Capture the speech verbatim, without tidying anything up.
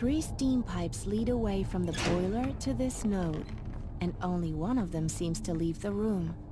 Three steam pipes lead away from the boiler to this node, and only one of them seems to leave the room.